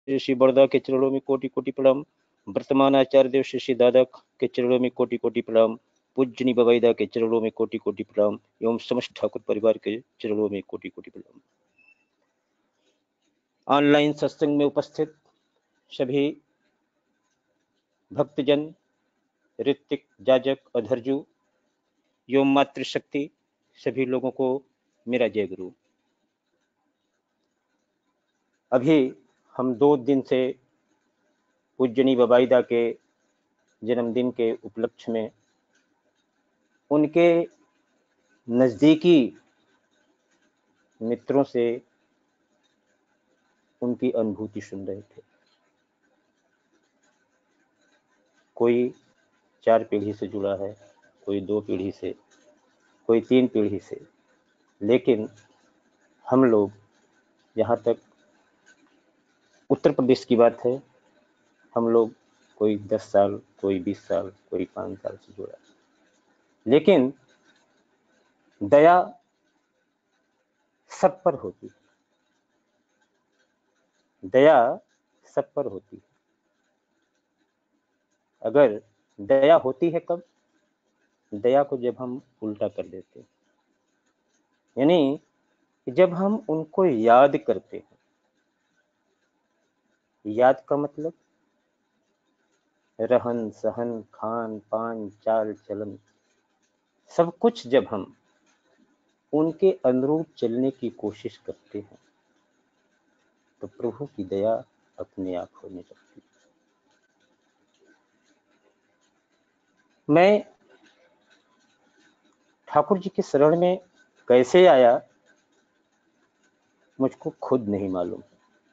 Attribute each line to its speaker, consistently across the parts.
Speaker 1: श्री बड़दा के चरणों में कोटि कोटि प्रणाम। वर्तमान आचार्य देव श्री दादा के चरणों में कोटि कोटि प्रणाम। पूजनी बवाईदा के चरणों में कोटि कोटि प्रणाम एवं समस्त ठाकुर परिवार के चरणों में कोटि कोटि प्रणाम। ऑनलाइन सत्संग में उपस्थित सभी भक्तजन, ऋत्विक, जाजक, अधरजू एवं मातृशक्ति सभी लोगों को मेरा जय गुरु। अभी हम 2 दिन से पूजनी बवाईदा के जन्मदिन के उपलक्ष्य में उनके नज़दीकी मित्रों से उनकी अनुभूति सुन रहे थे। कोई 4 पीढ़ी से जुड़ा है, कोई 2 पीढ़ी से, कोई 3 पीढ़ी से, लेकिन हम लोग, जहाँ तक उत्तर प्रदेश की बात है, हम लोग कोई 10 साल, कोई 20 साल, कोई 5 साल से जुड़ा, लेकिन दया सब पर होती है। दया सब पर होती है। अगर दया होती है कब? दया को जब हम उल्टा कर देते हैं, यानी जब हम उनको याद करते हैं। याद का मतलब रहन सहन, खान पान, चाल चलन, सब कुछ जब हम उनके अनुरूप चलने की कोशिश करते हैं तो प्रभु की दया अपने आप होने लगती है। मैं ठाकुर जी के शरण में कैसे आया मुझको खुद नहीं मालूम।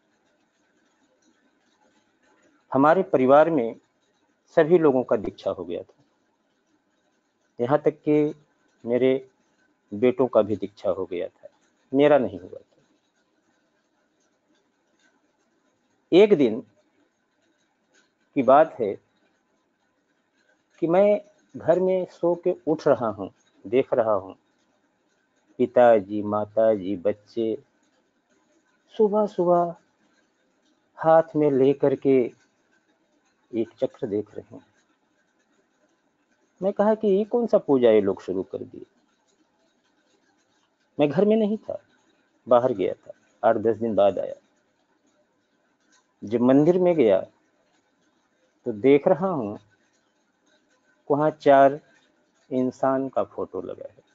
Speaker 1: हमारे परिवार में सभी लोगों का दीक्षा हो गया था, यहाँ तक कि मेरे बेटों का भी दीक्षा हो गया था, मेरा नहीं हुआ था। एक दिन की बात है कि मैं घर में सो के उठ रहा हूँ, देख रहा हूँ पिताजी, माताजी, बच्चे सुबह सुबह हाथ में लेकर के एक चक्र देख रहे हैं। मैं कहा कि ये कौन सा पूजा ये लोग शुरू कर दिए। मैं घर में नहीं था, बाहर गया था, 8-10 दिन बाद आया। जब मंदिर में गया तो देख रहा हूँ वहाँ 4 इंसान का फोटो लगा है।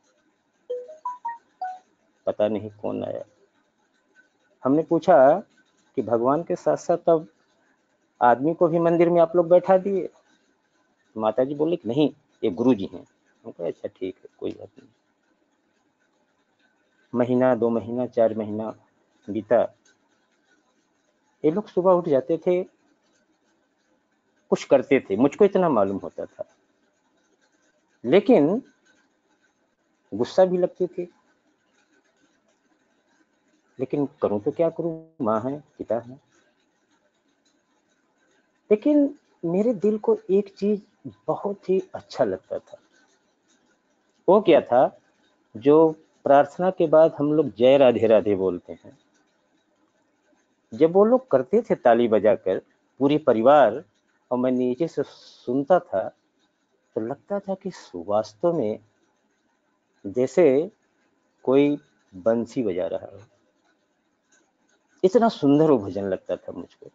Speaker 1: पता नहीं कौन आया। हमने पूछा कि भगवान के साथ साथ अब आदमी को भी मंदिर में आप लोग बैठा दिए? माता जी बोले कि नहीं, ये गुरु जी हैं। हम कहा अच्छा ठीक है, कोई बात नहीं। महीना, 2 महीना, 4 महीना बीता। ये लोग सुबह उठ जाते थे, कुछ करते थे, मुझको इतना मालूम होता था, लेकिन गुस्सा भी लगते थे। लेकिन करूं तो क्या करूं, माँ है, पिता है। लेकिन मेरे दिल को एक चीज बहुत ही अच्छा लगता था। वो क्या था? जो प्रार्थना के बाद हम लोग जय राधे राधे बोलते हैं, जब वो लोग करते थे ताली बजाकर पूरे परिवार, और मैं नीचे से सुनता था, तो लगता था कि वास्तव में जैसे कोई बंसी बजा रहा है। इतना सुंदर वो भजन लगता था मुझको।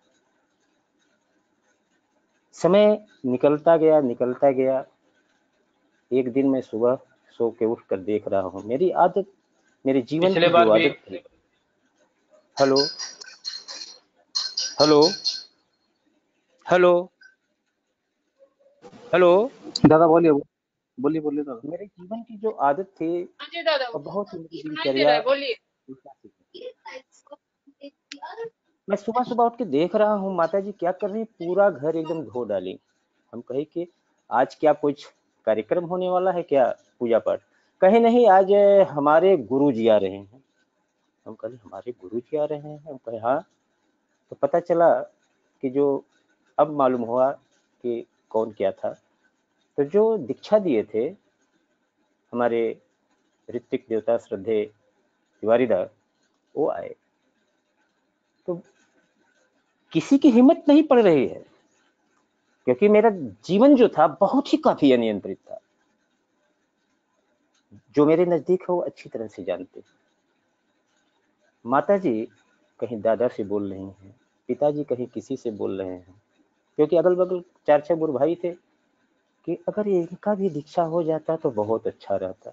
Speaker 1: समय निकलता गया, निकलता गया। एक दिन मैं सुबह सो के उठ कर देख रहा हूँ, मेरी आदत, मेरे जीवन
Speaker 2: पिछले
Speaker 1: की जो
Speaker 2: बार भी
Speaker 1: आदत थी। हेलो हेलो हेलो हेलो
Speaker 3: दादा बोलिए बोलिए बोलिए दादा।
Speaker 1: मेरे जीवन की जो आदत थी,
Speaker 2: हाँ जी दादा,
Speaker 1: और बहुत ही मेरी
Speaker 2: सुनाई दे रहा
Speaker 1: दिनचर्या
Speaker 2: है, बोलिए।
Speaker 1: मैं सुबह सुबह उठ के देख रहा हूँ माता जी क्या कर रही है, पूरा घर एकदम धो डाली। हम कहे कि आज क्या कुछ कार्यक्रम होने वाला है क्या, पूजा पाठ? कहे नहीं, आज हमारे गुरु जी आ रहे हैं। हम कहे हमारे गुरु जी आ रहे हैं? हम कहे हाँ। तो पता चला कि जो, अब मालूम हुआ कि कौन क्या था। तो जो दीक्षा दिए थे हमारे ऋत्विक देवता श्रद्धेय तिवारी दा, वो आए। तो किसी की हिम्मत नहीं पड़ रही है, क्योंकि मेरा जीवन जो था बहुत ही काफी अनियंत्रित था। जो मेरे नजदीक है वो अच्छी तरह से जानते हैं। माताजी कहीं दादा से बोल रही हैं, पिताजी कहीं किसी से बोल रहे हैं, क्योंकि अगल बगल 4-6 गुरु भाई थे कि अगर इनका भी दीक्षा हो जाता तो बहुत अच्छा रहता।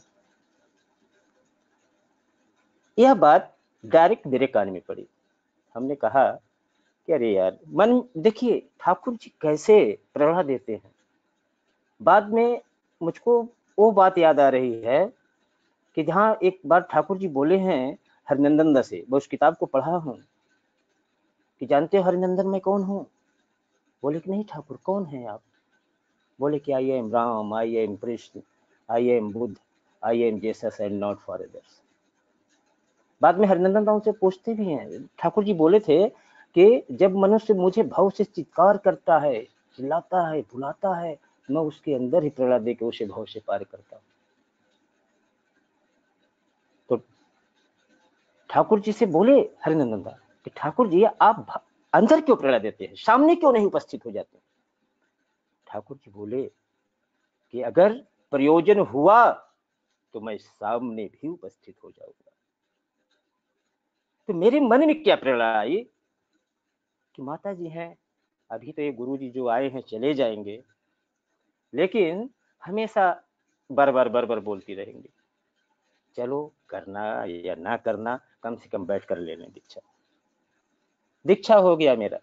Speaker 1: यह बात डायरेक्ट मेरे कान में पड़ी। हमने कहा कि अरे यार, मन देखिए ठाकुर जी कैसे प्रेरणा देते हैं। बाद में मुझको वो बात याद आ रही है कि जहाँ एक बार ठाकुर जी बोले हैं हरिनंदन दास से, मैं उस किताब को पढ़ा हूँ कि जानते हो हरिनंदन मैं कौन हूँ? बोले कि नहीं ठाकुर, कौन है आप? बोले कि I am Ram, I am Krishna, I am Buddha, I am Jesus and not for others. बाद में हरिनंदन दास से पूछते भी हैं, ठाकुर जी बोले थे कि जब मनुष्य मुझे भाव से चित्कार करता है, चिल्लाता है, बुलाता है, मैं उसके अंदर ही प्रेरणा दे के उसे भाव से पार करता हूँ। तो ठाकुर जी से बोले हरिनंदन दास कि ठाकुर जी आप अंदर क्यों प्रेरणा देते हैं, सामने क्यों नहीं उपस्थित हो जाते? ठाकुर जी बोले कि अगर प्रयोजन हुआ तो मैं सामने भी उपस्थित हो जाऊंगा। तो मेरे मन में क्या प्रेरणा आई कि माता जी हैं, अभी तो ये गुरु जी जो आए हैं चले जाएंगे, लेकिन हमेशा बार बार बोलती रहेंगी, चलो करना या ना करना, कम से कम बैठ कर लेने दीक्षा। दीक्षा हो गया मेरा।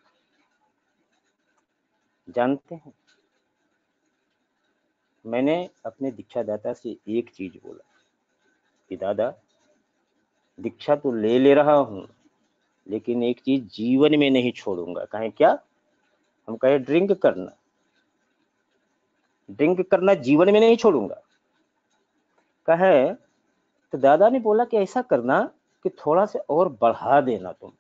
Speaker 1: जानते हैं, मैंने अपने दीक्षादाता से एक चीज बोला कि दादा दीक्षा तो ले रहा हूं, लेकिन एक चीज जीवन में नहीं छोड़ूंगा। कहें क्या? हम कहे ड्रिंक करना, ड्रिंक करना जीवन में नहीं छोड़ूंगा। कहे तो दादा ने बोला कि ऐसा करना कि थोड़ा से और बढ़ा देना तुम।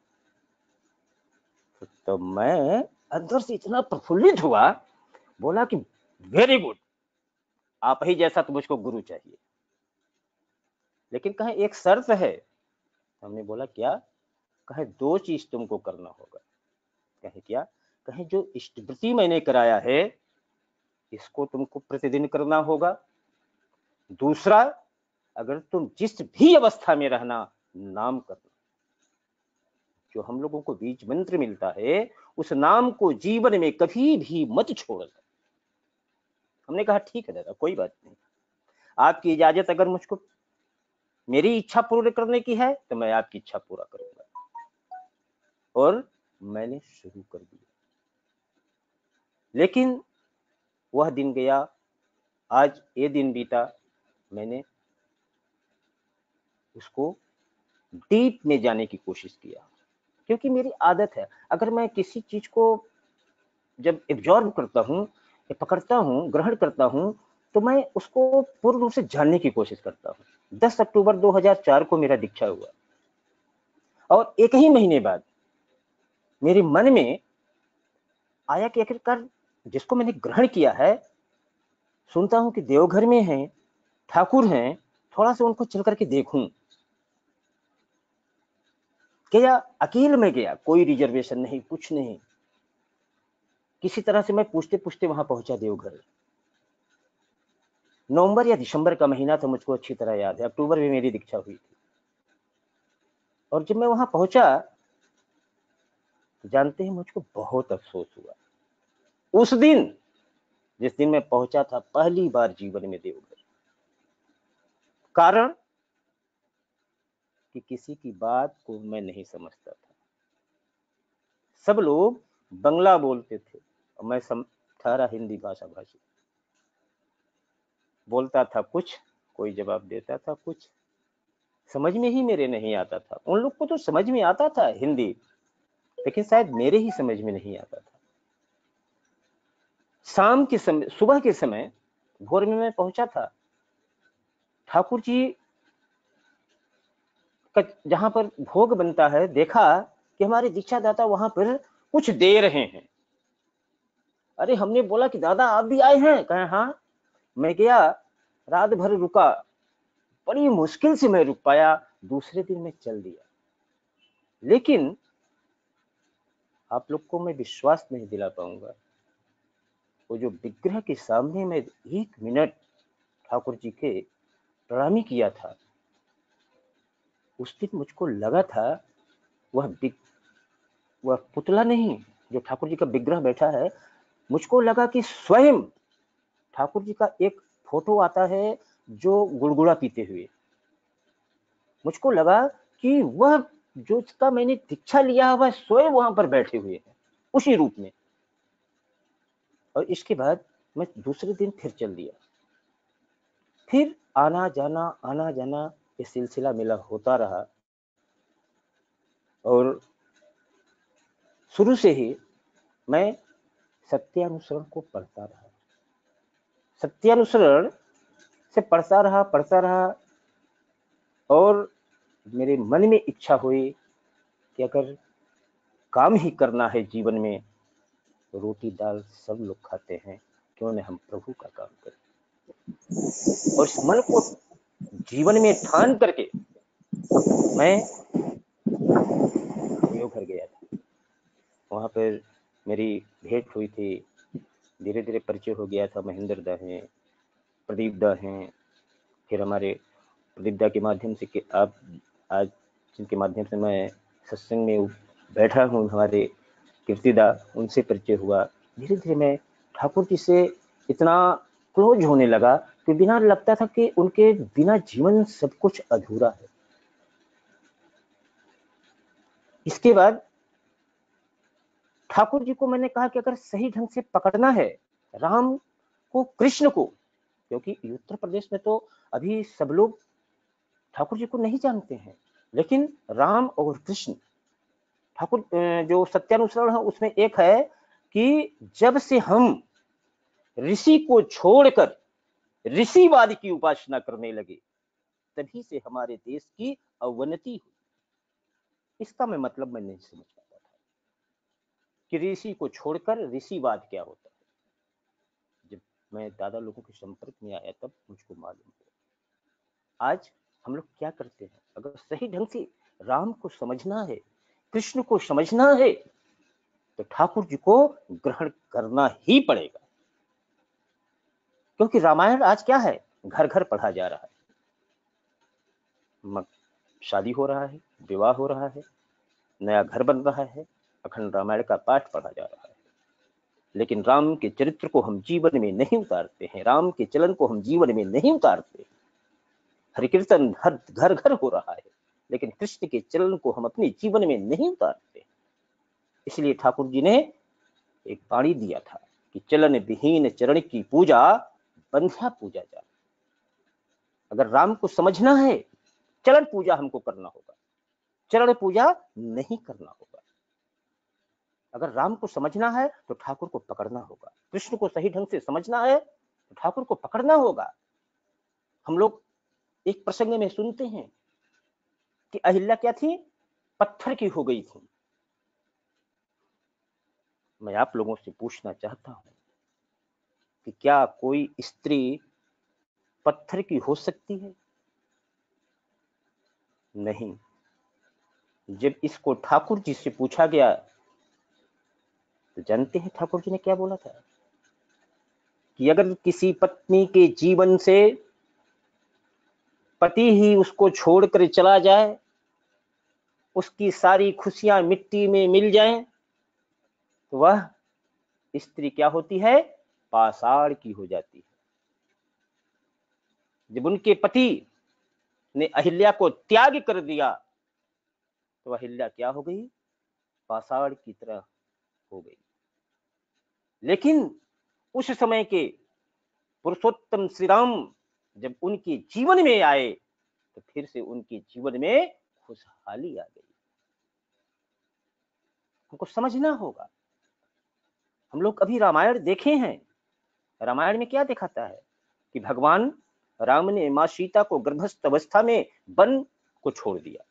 Speaker 1: तो मैं अंदर से इतना प्रफुल्लित हुआ, बोला कि वेरी गुड, आप ही जैसा तो मुझको गुरु चाहिए, लेकिन कहे एक शर्त है। हमने बोला क्या? कहे दो चीज तुमको करना होगा। कहे क्या? कहे जो इष्टवृत्ति मैंने कराया है इसको तुमको प्रतिदिन करना होगा। दूसरा, अगर तुम जिस भी अवस्था में रहना, नाम करना। जो हम लोगों को बीज मंत्र मिलता है उस नाम को जीवन में कभी भी मत छोड़ना। हमने कहा ठीक है दादा, कोई बात नहीं, आपकी इजाजत अगर मुझको मेरी इच्छा पूर्ण करने की है तो मैं आपकी इच्छा पूरा करूंगा। और मैंने शुरू कर दिया। लेकिन वह दिन गया, आज ये दिन बीता, मैंने उसको डीप में जाने की कोशिश किया, क्योंकि मेरी आदत है, अगर मैं किसी चीज को जब एब्जॉर्ब करता हूँ, पकड़ता हूँ, ग्रहण करता हूँ, तो मैं उसको पूर्ण रूप से जानने की कोशिश करता हूँ। 10 अक्टूबर 2004 को मेरा दीक्षा हुआ और एक ही महीने बाद मेरे मन में आया कि आखिरकार जिसको मैंने ग्रहण किया है, सुनता हूं कि देवघर में हैं, ठाकुर हैं, थोड़ा सा उनको चल करके देखूं। गया, अकेले में गया, कोई रिजर्वेशन नहीं, कुछ नहीं, किसी तरह से मैं पूछते पूछते वहां पहुंचा देवघर। नवंबर या दिसंबर का महीना था, मुझको अच्छी तरह याद है, अक्टूबर में मेरी दीक्षा हुई थी। और जब मैं वहां पहुंचा तो जानते हैं मुझको बहुत अफसोस हुआ। उस दिन, जिस दिन मैं पहुंचा था पहली बार जीवन में देवघर, कारण कि किसी की बात को मैं नहीं समझता था। सब लोग बंगला बोलते थे और मैं ठहरा हिंदी भाषा भाषी। बोलता था कुछ, कोई जवाब देता था कुछ, समझ में ही मेरे नहीं आता था। उन लोग को तो समझ में आता था हिंदी, लेकिन शायद मेरे ही समझ में नहीं आता था। शाम के समय, सुबह के समय, भोर में मैं पहुंचा था। ठाकुर जी का जहां पर भोग बनता है, देखा कि हमारे दीक्षादाता वहां पर कुछ दे रहे हैं। अरे हमने बोला कि दादा आप भी आए हैं? कहे हाँ। मैं गया, रात भर रुका, बड़ी मुश्किल से मैं रुक पाया, दूसरे दिन मैं चल दिया। लेकिन आप लोग को मैं विश्वास नहीं दिला पाऊंगा। वो जो विग्रह के सामने मैं 1 मिनट ठाकुर जी के प्रणामी किया था, उस दिन मुझको लगा था वह वह पुतला नहीं, जो ठाकुर जी का विग्रह बैठा है, मुझको लगा कि स्वयं ठाकुर जी का एक फोटो आता है जो गुड़गुड़ा पीते हुए। मुझको लगा कि वह जो उसका मैंने दीक्षा लिया वह स्वयं वहां पर बैठे हुए हैं उसी रूप में। और इसके बाद मैं दूसरे दिन फिर चल दिया। फिर आना जाना ये सिलसिला मेरा होता रहा। और शुरू से ही मैं सत्यानुसरण को पढ़ता रहा, सत्यानुसरण से पढ़ता रहा। और मेरे मन में इच्छा हुई कि अगर काम ही करना है जीवन में, तो रोटी दाल सब लोग खाते हैं, क्यों न हम प्रभु का काम करें। और इस मन को जीवन में ठान करके मैं देवघर गया था। वहां पर मेरी भेंट हुई थी, धीरे धीरे परिचय हो गया था। महेंद्र दा हैं, प्रदीप दा हैं, फिर हमारे प्रदीप दा के माध्यम से कि आप आज जिनके माध्यम से मैं सत्संग में बैठा हूँ, हमारे कीर्तिदा, उनसे परिचय हुआ। धीरे धीरे मैं ठाकुर जी से इतना क्लोज होने लगा कि बिना लगता था कि उनके बिना जीवन सब कुछ अधूरा है। इसके बाद ठाकुर जी को मैंने कहा कि अगर सही ढंग से पकड़ना है राम को, कृष्ण को, क्योंकि उत्तर प्रदेश में तो अभी सब लोग ठाकुर जी को नहीं जानते हैं, लेकिन राम और कृष्ण ठाकुर जो सत्यानुसरण है उसमें एक है कि जब से हम ऋषि को छोड़कर ऋषिवाद की उपासना करने लगे, तभी से हमारे देश की अवनति हुई। इसका मैं मतलब मैं नहीं समझ पाता था कि ऋषि को छोड़कर ऋषिवाद क्या होता है। जब मैं दादा लोगों के संपर्क में आया तब मुझको मालूम हुआ। आज हम लोग क्या करते हैं, अगर सही ढंग से राम को समझना है, कृष्ण को समझना है, तो ठाकुर जी को ग्रहण करना ही पड़ेगा। क्योंकि रामायण आज क्या है, घर घर पढ़ा जा रहा है, शादी हो रहा है, विवाह हो रहा है, नया घर बन रहा है, अखंड रामायण का पाठ पढ़ा जा रहा है, लेकिन राम के चरित्र को हम जीवन में नहीं उतारते हैं, राम के चलन को हम जीवन में नहीं उतारते। हरि कीर्तन हर घर घर हो रहा है, लेकिन कृष्ण के चलन को हम अपने जीवन में नहीं उतारते। इसलिए ठाकुर जी ने एक वाणी दिया था कि चलन विहीन चरण की पूजा बंध्या पूजा जा। अगर राम को समझना है, चरण पूजा हमको करना होगा, चरण पूजा नहीं करना होगा। अगर राम को समझना है तो ठाकुर को पकड़ना होगा, कृष्ण को सही ढंग से समझना है तो ठाकुर को पकड़ना होगा। हम लोग एक प्रसंग में सुनते हैं कि अहिल्या क्या थी, पत्थर की हो गई थी। मैं आप लोगों से पूछना चाहता हूं कि क्या कोई स्त्री पत्थर की हो सकती है? नहीं। जब इसको ठाकुर जी से पूछा गया तो जानते हैं ठाकुर जी ने क्या बोला था कि अगर किसी पत्नी के जीवन से पति ही उसको छोड़कर चला जाए, उसकी सारी खुशियां मिट्टी में मिल जाएं, तो वह स्त्री क्या होती है, पाषाण की हो जाती है। जब उनके पति ने अहिल्या को त्याग कर दिया तो अहिल्या क्या हो गई, पाषाण की तरह हो गई। लेकिन उस समय के पुरुषोत्तम श्री राम जब उनके जीवन में आए तो फिर से उनके जीवन में खुशहाली आ गई। हमको समझना होगा। हम लोग अभी रामायण देखे हैं, रामायण में क्या दिखाता है कि भगवान राम ने मां सीता को गर्भस्थ अवस्था में वन को छोड़ दिया।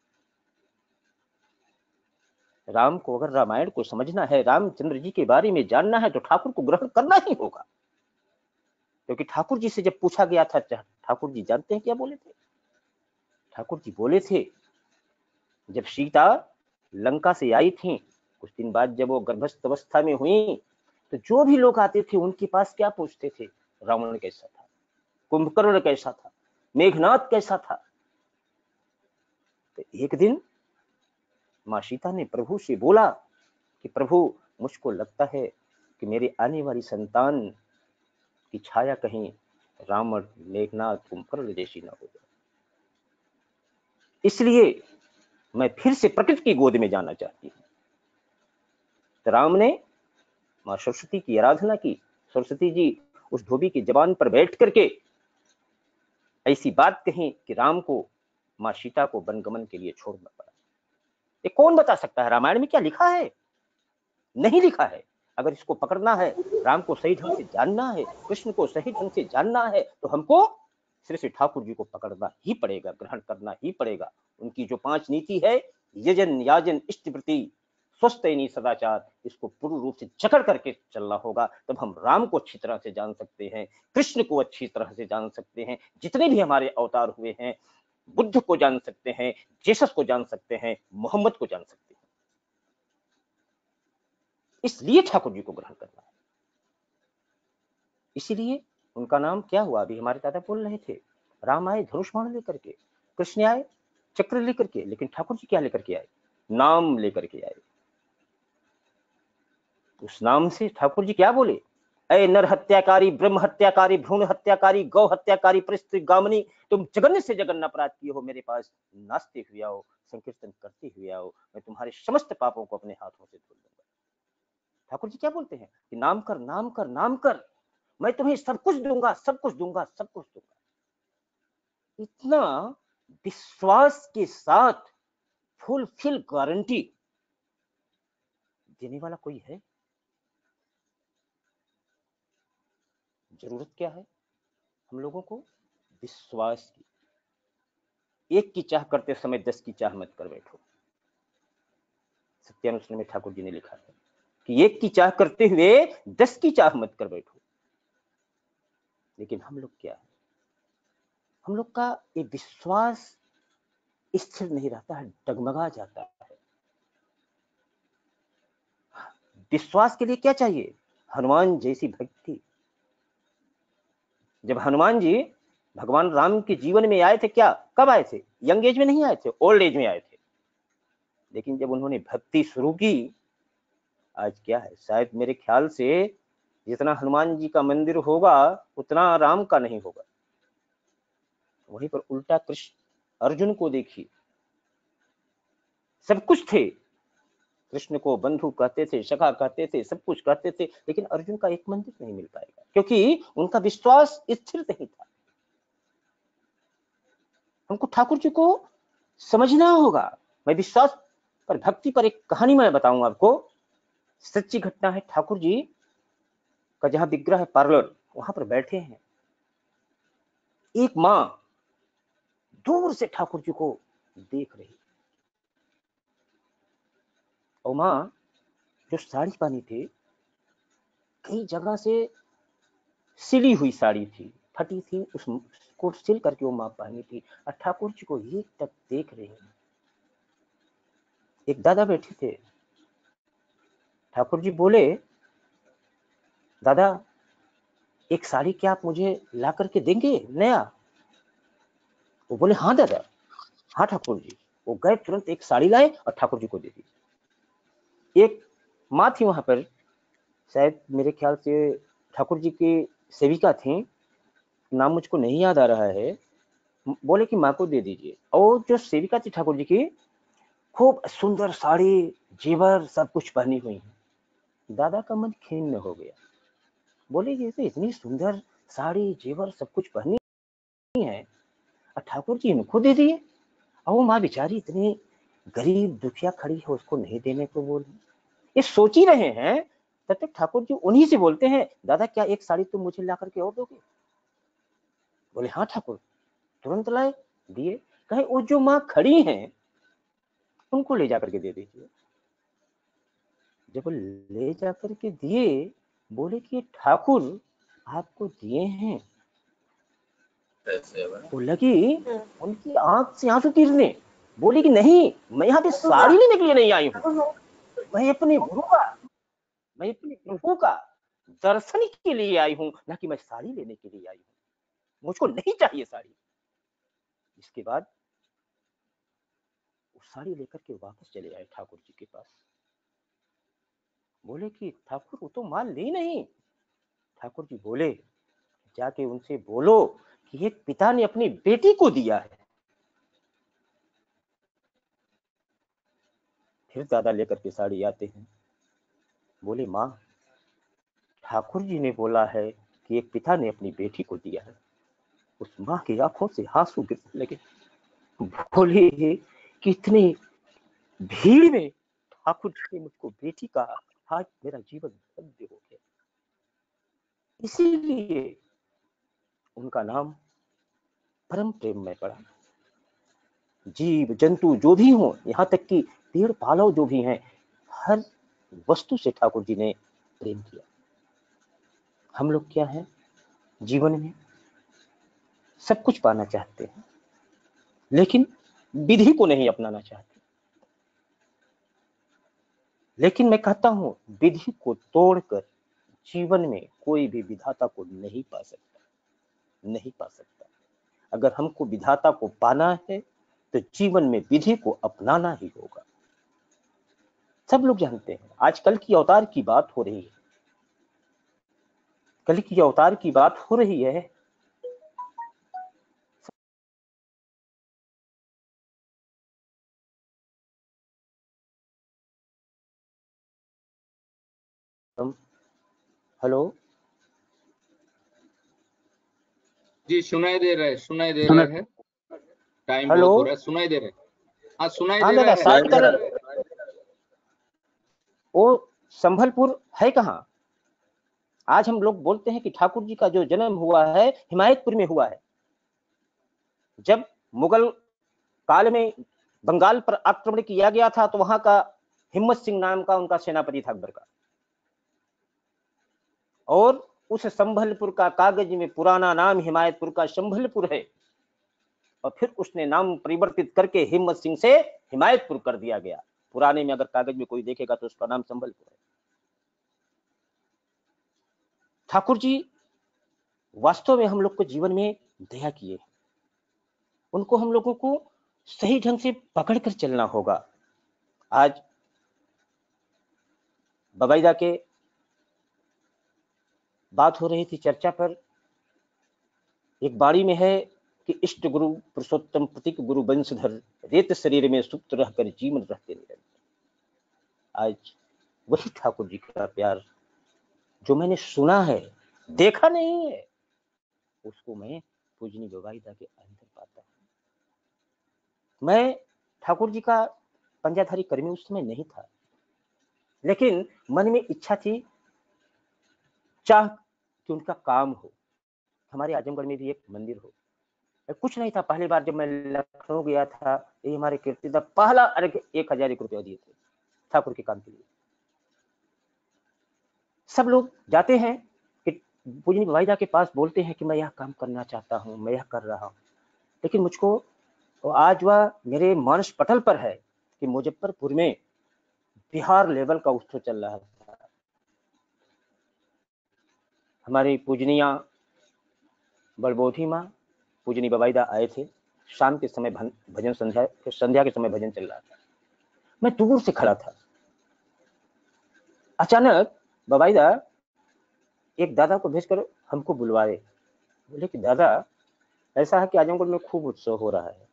Speaker 1: राम को अगर रामायण को समझना है, रामचंद्र जी के बारे में जानना है, तो ठाकुर को ग्रहण करना ही होगा। क्योंकि ठाकुर जी से जब पूछा गया था, ठाकुर जी जानते हैं क्या बोले थे? ठाकुर जी बोले थे, जब सीता लंका से आई थी कुछ दिन बाद जब वो गर्भस्थ अवस्था में हुई तो जो भी लोग आते थे उनके पास क्या पूछते थे, रावण कैसा था, कुंभकर्ण कैसा था, मेघनाद कैसा था। तो एक दिन माँ सीता ने प्रभु से बोला कि प्रभु मुझको लगता है कि मेरी आने वाली संतान की छाया कहीं रावण, मेघनाद, कुंभकर्ण जैसी ना हो जाए, इसलिए मैं फिर से प्रकृति की गोद में जाना चाहती हूँ। तो राम ने माँ सरस्वती की आराधना की। सरस्वती जी उस धोबी की जबान पर बैठ करके ऐसी बात कही कि राम को माँ सीता को वनगमन के लिए छोड़ना पड़ा। ये कौन बता सकता है रामायण में क्या लिखा है? नहीं लिखा है। अगर इसको पकड़ना है, राम को सही ढंग से जानना है, कृष्ण को सही ढंग से जानना है, तो हमको श्री श्री ठाकुर जी को पकड़ना ही पड़ेगा, ग्रहण करना ही पड़ेगा। उनकी जो 5 नीति है, यजन याजन इष्टवृत्ति स्वस्थैनी सदाचार, इसको पूर्ण रूप से जकड़ करके चलना होगा। तब हम राम को अच्छी तरह से जान सकते हैं, कृष्ण को अच्छी तरह से जान सकते हैं, जितने भी हमारे अवतार हुए हैं, बुद्ध को जान सकते हैं, जेसस को जान सकते हैं, मोहम्मद को जान सकते हैं। इसलिए ठाकुर जी को ग्रहण करना है। इसीलिए उनका नाम क्या हुआ? अभी हमारे दादा बोल रहे थे, राम आए धनुष बाण लेकर के, कृष्ण आए चक्र लेकर के, लेकिन ठाकुर जी क्या लेकर के आए? नाम लेकर के आए। उस नाम से ठाकुर जी क्या बोले? अय नर हत्याकारी, ब्रह्म हत्याकारी, भ्रूण हत्याकारी, गौ हत्याकारी, परिस्थिति गामनी, तुम जघन्य से जघन्य अपराध किए हो, मेरे पास नाचते हुए आओ, संकीर्तन करते हुए आओ, मैं तुम्हारे समस्त पापों को अपने हाथों से धो दूंगा। ठाकुर जी क्या बोलते हैं कि नाम कर, नाम कर, नाम कर, मैं तुम्हें सब कुछ दूंगा, सब कुछ दूंगा, सब कुछ दूंगा। इतना विश्वास के साथ फुलफिल गारंटी देने वाला कोई है? जरूरत क्या है हम लोगों को? विश्वास की। एक की चाह करते समय 10 की चाह मत कर बैठो। सत्यानुष्ठान में ठाकुर जी ने लिखा है कि एक की चाह करते हुए 10 की चाह मत कर बैठो। लेकिन हम लोग क्या है, हम लोग का ये विश्वास स्थिर नहीं रहता है, डगमगा जाता है। विश्वास के लिए क्या चाहिए? हनुमान जैसी भक्ति। जब हनुमान जी भगवान राम के जीवन में आए थे, क्या कब आए थे? यंग एज में नहीं आए थे, ओल्ड एज में आए थे। लेकिन जब उन्होंने भक्ति शुरू की, आज क्या है, शायद मेरे ख्याल से जितना हनुमान जी का मंदिर होगा उतना राम का नहीं होगा। वहीं पर उल्टा कृष्ण अर्जुन को देखिए, सब कुछ थे, कृष्ण को बंधु कहते थे, सखा कहते थे, सब कुछ कहते थे, लेकिन अर्जुन का एक मंदिर नहीं मिल पाएगा क्योंकि उनका विश्वास स्थिर नहीं था। हमको ठाकुर जी को समझना होगा। मैं विश्वास पर, भक्ति पर एक कहानी मैं बताऊंगा आपको, सच्ची घटना है। ठाकुर जी का जहां विग्रह है पार्लर, वहां पर बैठे हैं, एक माँ दूर से ठाकुर जी को देख रही, और माँ जो साड़ी पहनी थी, कई जगह से सिली हुई साड़ी थी, फटी थी, उसको सिल करके वो माँ पहनी थी, और ठाकुर जी को एक तक देख रहे हैं। एक दादा बैठे थे, ठाकुर जी बोले, दादा एक साड़ी क्या आप मुझे ला करके देंगे नया? वो बोले हाँ दादा, हाँ ठाकुर जी। वो गए, तुरंत एक साड़ी लाए और ठाकुर जी को दे दी। एक माँ थी वहां पर, शायद मेरे ख्याल से ठाकुर जी की सेविका थी, नाम मुझको नहीं याद आ रहा है, बोले कि माँ को दे दीजिए। और जो सेविका थी ठाकुर जी की, खूब सुंदर साड़ी, जेवर सब कुछ पहनी हुई है। दादा का मन खिन्न हो गया, बोले जैसे इतनी सुंदर साड़ी, जेवर सब कुछ पहनी है और ठाकुर जी इनको दे दिए, और वो माँ बेचारी इतनी गरीब दुखिया खड़ी है, उसको नहीं देने को बोल। ये सोच ही रहे हैं, तब तक ठाकुर जी उन्हीं से बोलते हैं, दादा क्या एक साड़ी तुम मुझे ला करके और दोगे? बोले हाँ ठाकुर। तुरंत लाए, दिए। कहे वो जो माँ खड़ी हैं उनको ले जाकर के दे दीजिए। जब ले जाकर के दिए, बोले कि ठाकुर आपको दिए हैं। वो लगी उनकी आंख से आंसू गिरने, बोली कि नहीं, मैं यहाँ पे साड़ी लेने के लिए नहीं आई हूँ, मैं अपने गुरु का, मैं अपने प्रभु का दर्शन के लिए आई हूँ, ना कि मैं साड़ी लेने के लिए आई हूँ। मुझको नहीं चाहिए साड़ी। इसके बाद वो साड़ी लेकर के वापस चले आए ठाकुर जी के पास। बोले कि ठाकुर वो तो माल ली नहीं। ठाकुर जी बोले, जाके उनसे बोलो कि एक पिता ने अपनी बेटी को दिया है। फिर दादा लेकर के साड़ी आते हैं। बोले माँ, ठाकुर जी ने बोला है कि एक पिता ने अपनी बेटी को दिया है। उस माँ की आंखों से आंसू गिरने लगे। बोले कि इतनी भीड़ में ठाकुर जी ने मुझको बेटी कहा, आज मेरा जीवन धन्य हो गया। इसीलिए उनका नाम परम प्रेम में पड़ा। जीव जंतु जो भी हो, यहाँ तक कि पेड़ पालव जो भी हैं, हर वस्तु से ठाकुर जी ने प्रेम किया। हम लोग क्या है, जीवन में सब कुछ पाना चाहते हैं, लेकिन विधि को नहीं अपनाना चाहते। लेकिन मैं कहता हूं, विधि को तोड़कर जीवन में कोई भी विधाता को नहीं पा सकता, नहीं पा सकता। अगर हमको विधाता को पाना है तो जीवन में विधि को अपनाना ही होगा। सब लोग जानते हैं, आज कल की अवतार की बात हो रही है, कल की अवतार की बात हो रही है। हेलो
Speaker 2: जी, सुनाई दे रहा है, सुनाई दे
Speaker 3: सुना
Speaker 2: रहा है। टाइम
Speaker 1: हेलो,
Speaker 2: बहुत हो रहा है, सुनाई दे रहा है। हाँ, सुनाई
Speaker 1: हाँ
Speaker 2: दे
Speaker 1: दादा,
Speaker 2: रहा है।
Speaker 1: साइड कर। वो संभलपुर है कहाँ? आज हम लोग बोलते हैं कि ठाकुर जी का जो जन्म हुआ है हिमायतपुर में हुआ है। जब मुगल काल में बंगाल पर आक्रमण किया गया था तो वहां का हिम्मत सिंह नाम का उनका सेनापति था अकबर का, और उस संभलपुर का कागज में पुराना नाम हिमायतपुर का संभलपुर है, और फिर उसने नाम परिवर्तित करके हिम्मत सिंह से हिमायतपुर कर दिया गया। पुराने में अगर कागज में कोई देखेगा तो उसका नाम संभलपुर है। ठाकुर जी वास्तव में हम लोग को जीवन में दया किए, उनको हम लोगों को सही ढंग से पकड़ कर चलना होगा। आज बबाईदा के बात हो रही थी चर्चा पर, एक बाड़ी में है कि इष्ट गुरु पुरुषोत्तम प्रतीक गुरु वंशधर, रेत शरीर में सुप्त रहकर जीवन रहते निरंतर। आज वही ठाकुर जी का प्यार जो मैंने सुना है, देखा नहीं है, उसको मैं पूजनी बबाईदा के अंदर पाता हूं। मैं ठाकुर जी का पंजाधारी कर्मी उस समय नहीं था, लेकिन मन में इच्छा थी, चाह कि उनका काम हो। हमारे आजमगढ़ में भी एक मंदिर हो। कुछ नहीं था, पहली बार जब मैं लखनऊ गया था, ये हमारे कीर्तिदा पहला अर्घ 1000 रुपया दिए थे ठाकुर के काम के लिए। सब लोग जाते हैं कि पूजनी बबाईदा के पास, बोलते हैं कि मैं यह काम करना चाहता हूँ, मैं यह कर रहा हूँ, लेकिन मुझको तो आज वह मेरे मानस पटल पर है कि मुजफ्फरपुर में बिहार लेवल का उत्सव चल रहा था। हमारी पूजनिया बड़बोधी माँ पूजनी बबाईदा आए थे, शाम के समय भजन संध्या के समय भजन चल रहा था। मैं दूर से खड़ा था। अचानक बबाईदा एक दादा को भेजकर हमको बुलवाए। बोले कि दादा, ऐसा है कि आजमगढ़ में खूब उत्सव हो रहा है,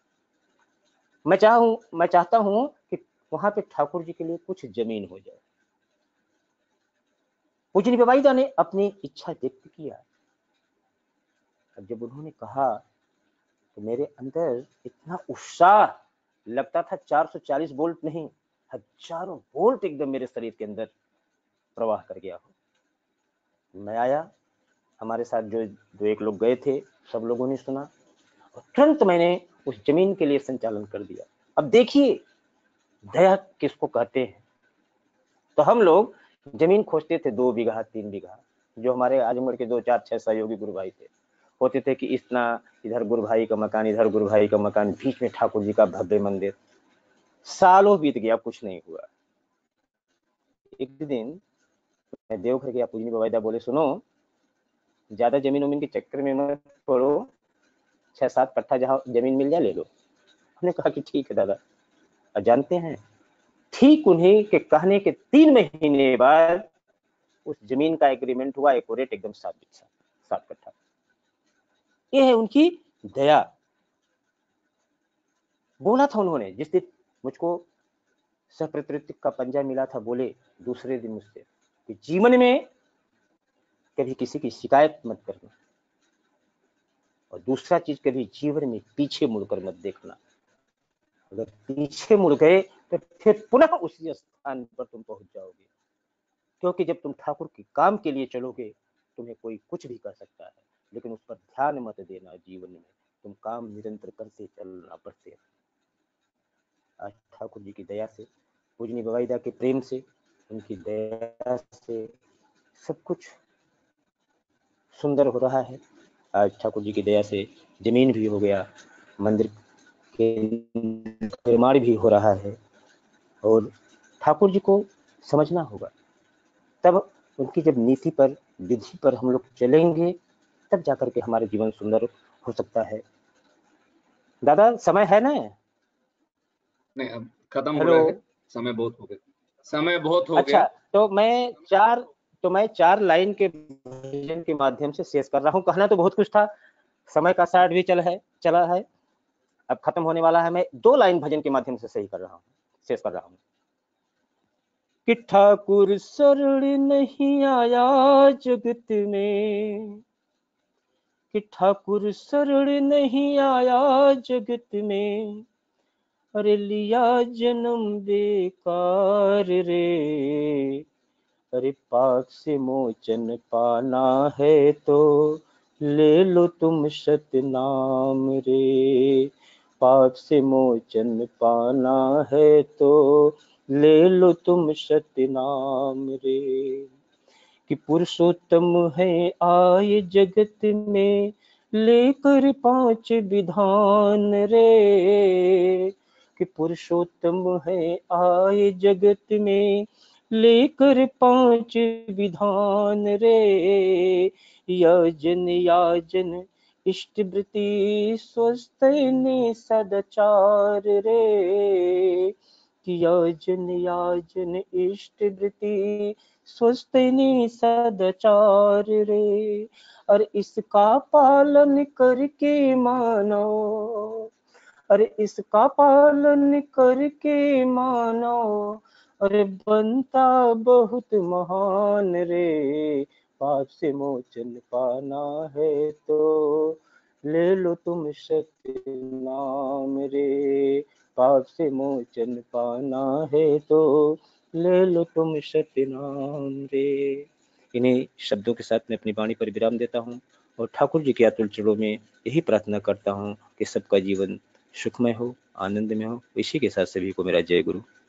Speaker 1: मैं चाहता हूं कि वहां पे ठाकुर जी के लिए कुछ जमीन हो जाए। पूजनी बबाईदा ने अपनी इच्छा व्यक्त किया। अब जब उन्होंने कहा तो मेरे अंदर इतना उत्साह, लगता था 440 वोल्ट नहीं, हजारों वोल्ट एकदम मेरे शरीर के अंदर प्रवाह कर गया हो। मैं आया, हमारे साथ जो एक लोग गए थे, सब लोगों ने सुना, और तुरंत मैंने उस जमीन के लिए संचालन कर दिया। अब देखिए दया किसको कहते हैं। तो हम लोग जमीन खोजते थे 2 बीघा 3 बीघा, जो हमारे आजमगढ़ के 2 4 6 सहयोगी गुरु भाई थे, होते थे कि इतना इधर गुरु भाई का मकान, इधर गुरु भाई का मकान, बीच में ठाकुर जी का भव्य मंदिर। सालों बीत गया, कुछ नहीं हुआ। एक दिन मैं देवघर गया, पूजनी बवाईदा बोले सुनो ज्यादा जमीन उमीन के चक्कर में मत पड़ो, 6-7 कट्ठा जहाँ जमीन मिल जाए ले लो। हमने कहा कि ठीक है दादा। और जानते हैं ठीक उन्हीं के कहने के 3 महीने बाद उस जमीन का एग्रीमेंट हुआ, एक्यूरेट एकदम 7 कट्ठा। ये है उनकी दया। बोला था उन्होंने जिस दिन मुझको सप्रकृति का पंजा मिला था, बोले दूसरे दिन मुझसे कि जीवन में कभी किसी की शिकायत मत करना, और दूसरा चीज कभी जीवन में पीछे मुड़कर मत देखना। अगर पीछे मुड़ गए तो फिर पुनः उसी स्थान पर तुम पहुंच जाओगे, क्योंकि जब तुम ठाकुर के काम के लिए चलोगे तुम्हें कोई कुछ भी कर सकता है, लेकिन उस पर ध्यान मत देना। जीवन में तुम काम निरंतर करते चलना, बढ़ते। आज ठाकुर जी की दया से, पूजनी बवाईदा के प्रेम से, उनकी दया से सब कुछ सुंदर हो रहा है। आज ठाकुर जी की दया से जमीन भी हो गया, मंदिर के निर्माण भी हो रहा है, और ठाकुर जी को समझना होगा। तब उनकी जब नीति पर, विधि पर हम लोग चलेंगे, तब जाकर के हमारा जीवन सुंदर हो सकता है। दादा समय है ना?
Speaker 2: नहीं, अब खत्म हो
Speaker 1: हेलो।
Speaker 2: रहा है, समय बहुत हो गया, समय बहुत हो
Speaker 1: अच्छा,
Speaker 2: गया।
Speaker 1: तो मैं 4 लाइन के भजन के माध्यम से शेष कर रहा हूँ। कहना तो बहुत कुछ था, समय का साठ भी चला है, अब खत्म होने वाला है। मैं 2 लाइन भजन के माध्यम से सही कर रहा हूँ, शेष कर रहा हूँ कि ठाकुर शरण नहीं आया जगत में, कि ठाकुर शरण नहीं आया जगत में, अरे लिया जन्म बेकार रे, अरे पाप से मोचन पाना है तो ले लो तुम सतनाम रे, पाप से मोचन पाना है तो ले लो तुम सतनाम रे, कि पुरुषोत्तम है आए जगत में लेकर 5 विधान रे, कि पुरुषोत्तम है आए जगत में लेकर 5 विधान रे, याजन इष्टवृत्ति स्वस्थ सदाचार रे, कि याजन इष्टवृत्ति स्वस्थ सदाचार रे, और इसका पालन करके मानो, अरे इसका पालन करके मानो, अरे बनता बहुत महान रे, पाप से मोचन पाना है तो ले लो तुम सत्य नाम रे, पाप से मोचन पाना है तो ले लो तुम सत्य नाम रे। इन्हीं शब्दों के साथ मैं अपनी वाणी पर विराम देता हूँ, और ठाकुर जी के अतुल चरणों में यही प्रार्थना करता हूँ कि सबका जीवन सुखमय हो, आनंद में हो। इसी के साथ सभी को मेरा जय गुरु।